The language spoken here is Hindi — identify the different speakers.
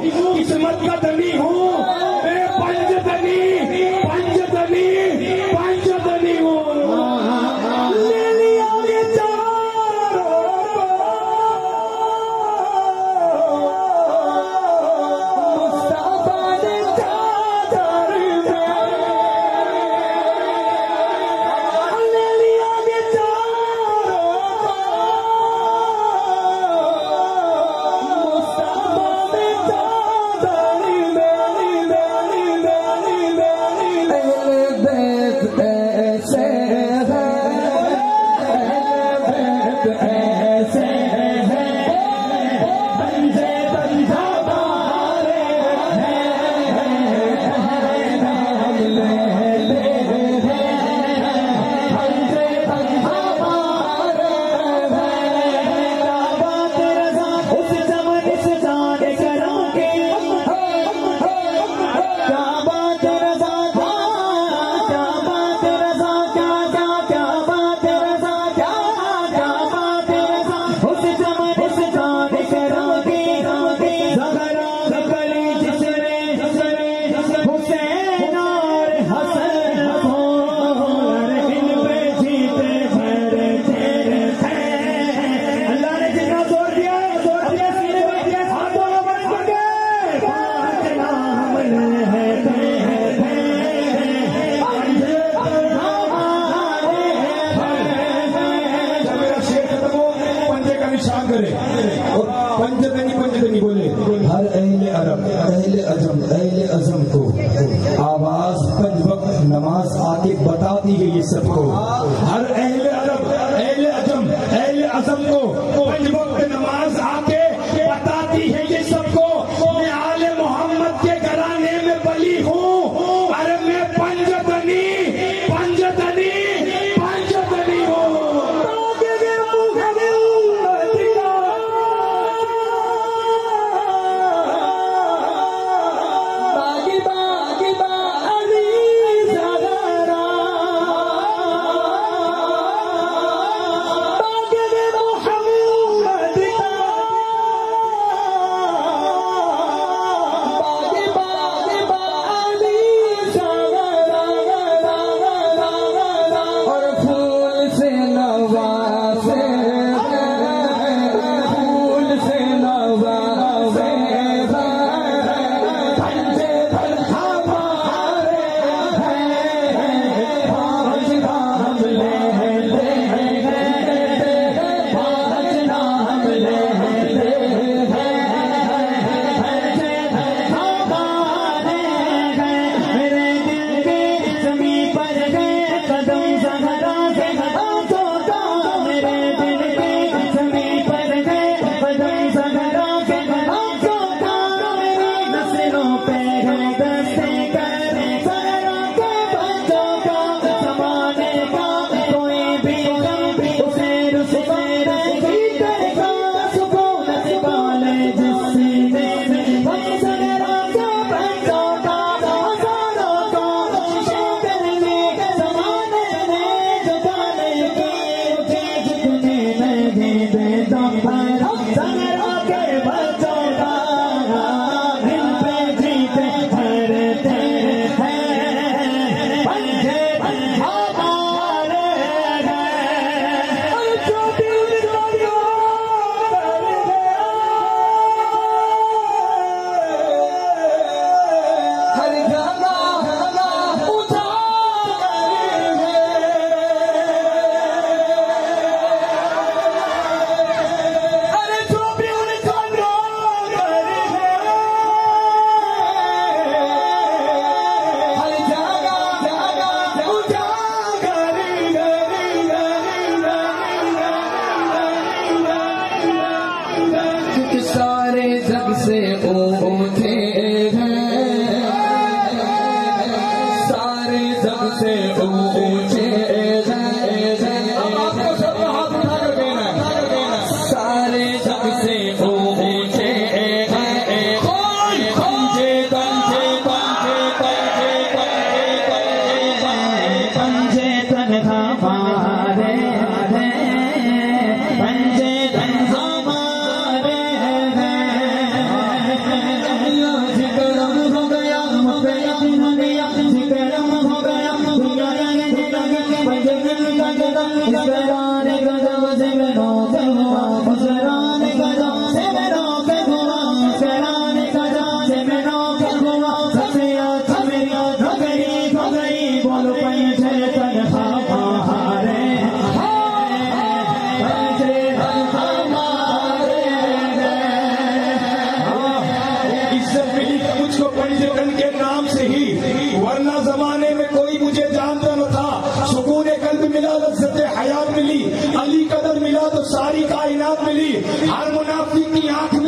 Speaker 1: किस्मत का धनी हूँ, मैं पंचधनी पंचधनी पंचधनी हूँ। ले लिया ये पंचधनी पंचधनी बोले। हर अहले अरब अहले अजम को आवाज पंज वक्त नमाज आके बताती है ये सबको। हर अहले अरब अहले अजम को पंज वक्त नमाज आके बताती है ये सबको। मैं आले मोहम्मद के घराने में बली हूँ। अरे मैं पंचधनी पंचधनी पंचधनी हूँ। इज्जत मिली मुझको पंजतन के नाम से ही, वरना जमाने में कोई मुझे जानता न था। सुकून कल्ब मिला, लज्जत हयात मिली, अली कदर मिला तो सारी कायनात मिली। हर मुनाफिक की आंख